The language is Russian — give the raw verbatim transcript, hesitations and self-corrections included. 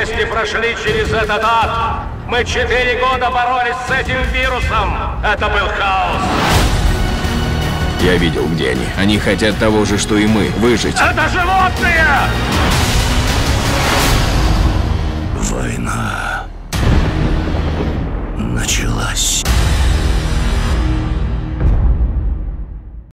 вместе прошли через этот ад. Мы четыре года боролись с этим вирусом. Это был хаос. Я видел, где они. Они хотят того же, что и мы. Выжить. Это животные! Война началась.